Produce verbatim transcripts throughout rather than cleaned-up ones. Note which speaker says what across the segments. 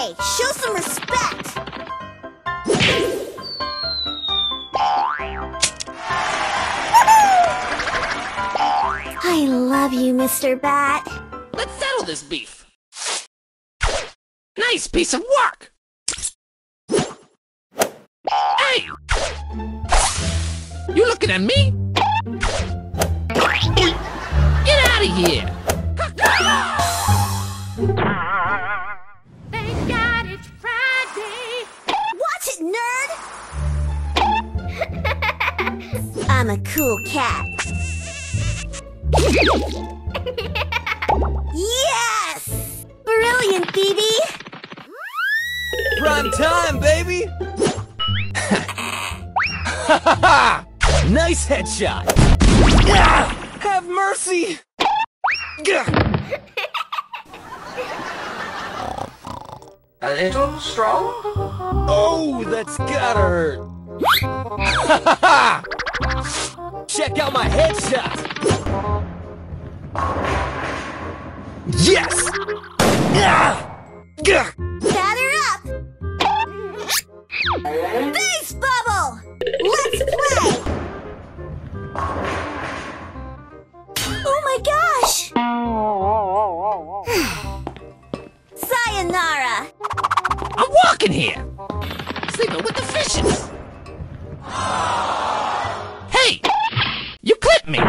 Speaker 1: Hey, show some respect! I love you, Mister Bat.
Speaker 2: Let's settle this beef. Nice piece of work! Hey! You looking at me? Get out of here!
Speaker 3: Thank God it's Friday!
Speaker 1: Watch it, nerd! I'm a cool cat. Yes! Brilliant, Bibi!
Speaker 4: Prime time, baby! Nice headshot! Have mercy!
Speaker 2: A little strong?
Speaker 4: Oh, that's gotta hurt! Check out my headshot! Yes!
Speaker 1: Batter up! Base bubble! Let's play! Oh my gosh! Sayonara!
Speaker 2: I'm walking here! Sleeping with the fishes! Hey! You clipped me!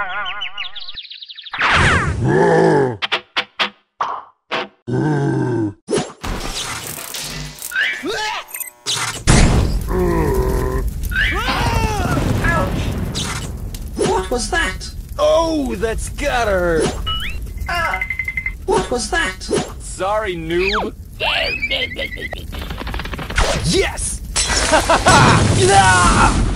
Speaker 2: What was that?
Speaker 4: Oh, that's gotta hurt!
Speaker 2: Uh, what was that?
Speaker 4: Sorry, noob! Yes!